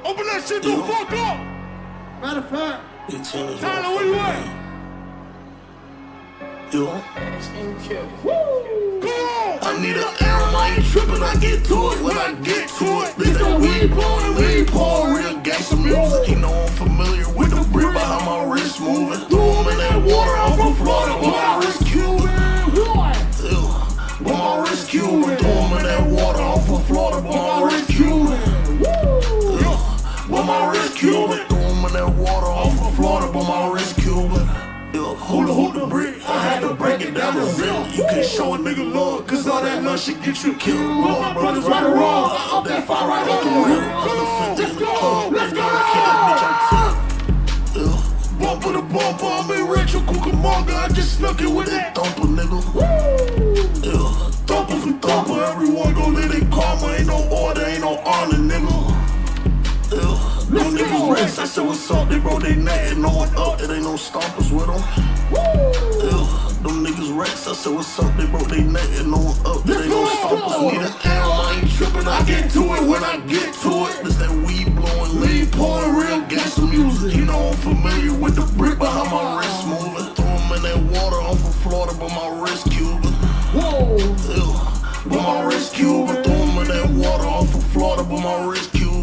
Open that shit the fuck up. Matter of fact, Tyler, where you at? Yo. I need an arrow, I ain't trippin', I get to it when I get to it. This that weed blowing, weed pouring, real gangsta music. You know I'm familiar with the brick behind my wrist moving. Threw him in that water, I'm from Florida, but my wrist Cuban. But my wrist Cuban. Threw him in that water, I'm from Florida, but my wrist Cuban. But my wrist Cuban. Threw him in that water, I'm from Florida, but my wrist Cuban. Hold the brick, I had to break it down to zero. You can't show a nigga love, cause all that love shit get you killed. All my brothers right or wrong, up that fire right off the rim. Let's go, let's go. Bumper to bumper, I'm in Rachel Cucamonga. I just snuck it with that thumper, nigga. Thumper for thumper, everyone gon' live their karma. Ain't no order, ain't no honor, nigga. Them niggas racks, I said what's up, they broke they neck and no one up, it ain't no stompers with them. Them niggas racks, I said what's up, they broke they neck and no one up, it ain't no stompers. Need an arrow, I ain't trippin', I get to it when I get to it. This that weed blowing, lean pouring, real gangsta music. You know I'm familiar with the brick behind my wrist moving. Throw him in that water, I'm from Florida, but my wrist Cuban. But my wrist Cuban. Throw him in that water, I'm from Florida, but my wrist Cuban.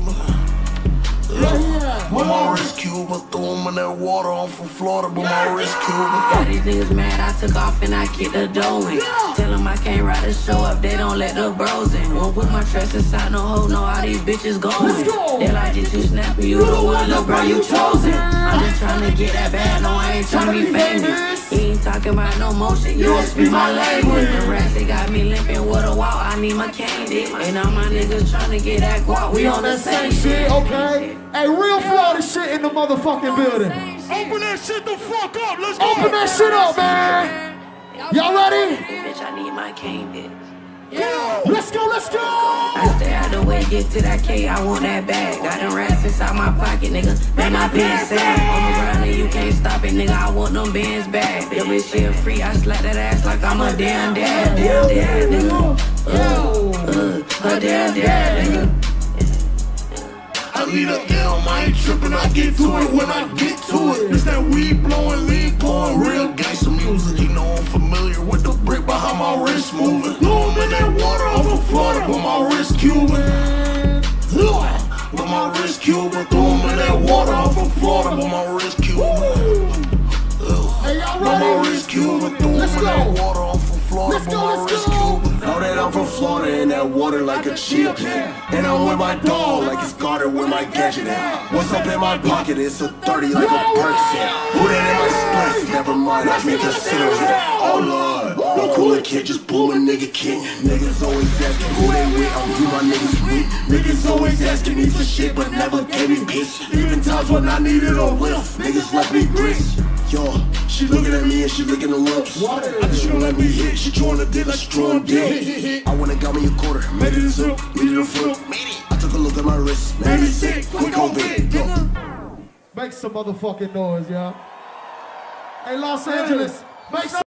But my wrist Cuban, threw him in that water, I'm from Florida, but my wrist Cuban. Got these niggas mad, I took off and I kicked the door in. Tell them I can't ride a show up, they don't let the bros in. Won't put my trust inside no hoe, know how these bitches going. They like you too snappy, you the one, look bro, you chosen. I'm just trying to get that bad, no I ain't trying to be famous. You ain't talking about no motion, you don't speak my language. The rats, they got me limping with a walk, I need my candy. And all my niggas trying to get that guap, we on the same shit. okay? Hey, real Florida shit in the motherfucking building. Open that shit the fuck up. Let's go. Open that shit up, man. Y'all ready? Bitch, I need my cane, bitch. Yeah. Let's go, let's go. I stay out the way, get to that K, I want that bag. Got them rats inside my pocket, nigga. Make my pants sad. On the ground and you can't stop it, nigga. I want them bands back. That bitch shit free, I slap that ass like I'm a damn dad. Damn dad, nigga. A damn dad, nigga. I need an L, I ain't trippin', I get to it when I get to it. This that weed blowing, lean pouring, real gangsta music. You know I'm familiar with the brick behind my wrist moving. Throw him in that water, I'm from Florida, but my wrist Cuban. But my wrist Cuban. Throw him in that water, I'm from Florida, but my wrist Cuban. But my wrist Cuban. Throw him in that water, I'm from Florida, but my wrist Cuban. Know that I'm from Florida in that water like a chip. And I'm with my dog like it's guarded with my gadget at. What's up in my pocket? It's a 30 like a Percocet. Who that in my spliff? Never mind, I can consider it. Oh Lord, no cooler kid, just pull a nigga kid. Niggas always asking who they with, I'm who my niggas with. Niggas always asking me for shit, but never gave me piss. Even times when I needed a lift, niggas left me grist. Yo, she looking at me and she licking her lips. I think she gon' let me hit, she drawing the dick like she drawing dick. I went and got me a quarter, made it a zip, needed a flip. I took a look at my wrist, made it sick, quick COVID. Yo. Make some motherfucking noise, y'all. Hey, Los Angeles, make some